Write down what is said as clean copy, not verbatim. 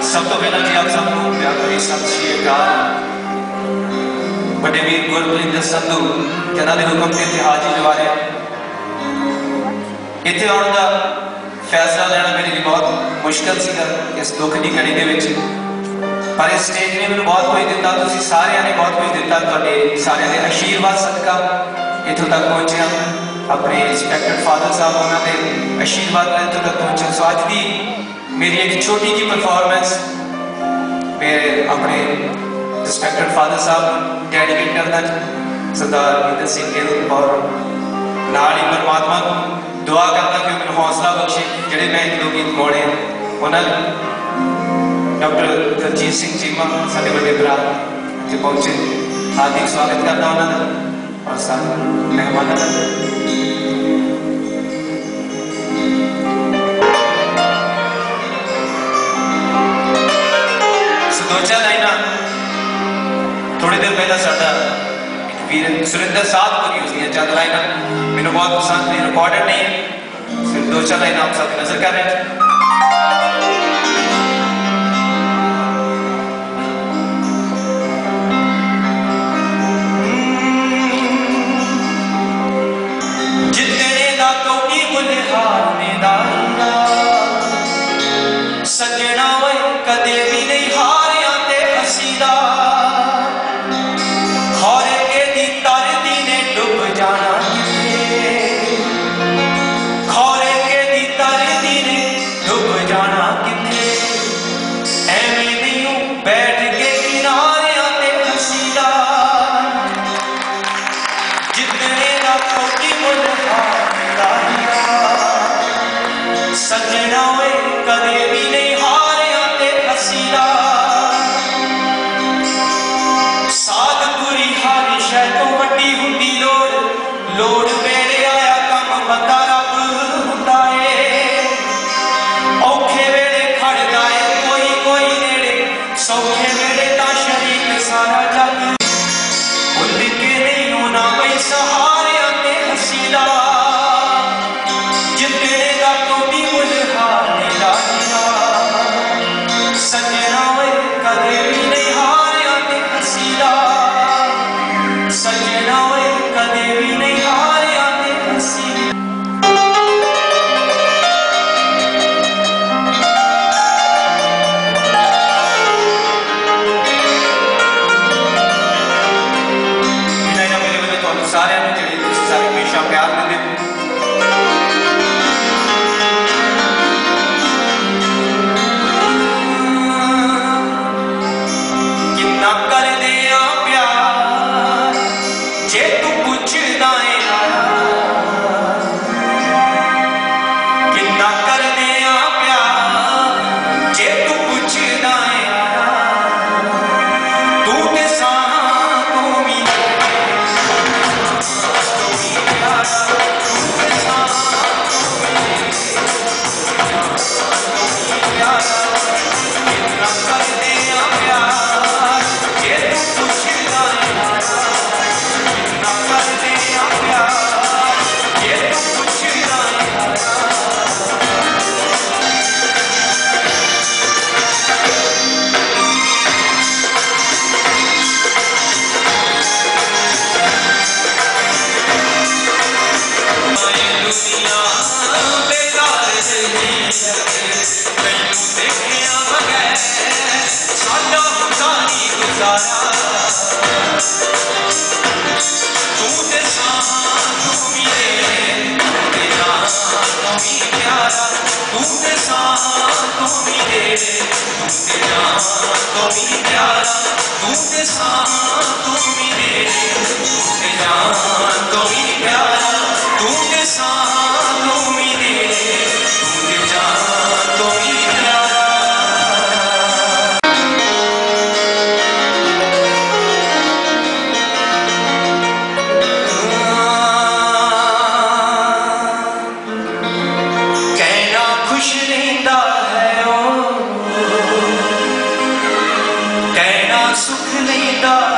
सब तो पहला जी आप सबको प्यार भरी सत श्री अकाल। बड़े वीर गुरप्रीत संधू जिन्हों के हुक्म से इतने हाजिर लवा रहे इतने आने का फैसला लेना मेरे लिए बहुत मुश्किल सी इस दुख की घड़ी के पर इस स्टेज ने मैंने बहुत कुछ दिता, तुसीं सारिਆਂ ने बहुत कुछ दिता, तुहाडे सारिਆਂ के आशीर्वाद सदका इतों तक पहुंचे। अपने रिस्पैक्टेड फादर साहब उन्होंने आशीर्वाद इतों तक पहुंचे। सो अज की मेरी एक छोटी जी परफॉर्मेंस मेरे अपने रिस्पैक्टेड फादर साहब डेडिकेट करना सरदार इंदर सिंह गिल और नाल ही परमात्मा को दुआ करता कि मैंने हौसला बख्शे जोड़े मैं एक दो गीत गाने उन्होंने डॉक्टर दलजीत सिंह चीमा साढ़े बड़े भरा जो पहुंचे हार्दिक स्वागत करता उन्होंने और सारे मेहमानों का। दो चार लाइना थोड़ी देर पहला साडा वीर सुरिंदर साहब को यूज किया चंद लाइना मैंने बहुत पसंद नहीं, रिकॉर्डेड नहीं है, सिर्फ दो चार लाइना आप सब नजर कर रहे हैं। सजना वे कदे भी नहीं हारिया ते हसीदा खौरे के दी तर दी ने डूब जाना किथे, खौरे के दी तर दी ने डूब जाना किथे, एवें नहीं बैठ के किनारे ते हसीदा जितने दा कोई मुल हारिया सजना वे कदे भी नहीं हारिया ते हसीदा साध पूरी हारी शह तो वड्डी हुंदी लोड़ लोड़ वेले आया कम बंदा रब हुंदा है औखे वेले खड़दा है कोई कोई नेड़े सौखे वेले दा शरीक सारा जग भुल के नहीं होना बई सहारिया ते हसीदा जितने दा कोई मुल हारिया सजना वे कदे भी नहीं हारिया ते हसीदा सजना वे कदे भी नहीं हारिया ते हसीदा। इन्हां मेरे बंदे तुहानू सारिਆਂ ਨੂੰ ਜਿਹੜੇ ਤੁਸੀਂ ਸਾਰੇ ਹਮੇਸ਼ਾ ਪਿਆਰ ਦਿੰਦੇ ਹੋ। सुख नहीं दा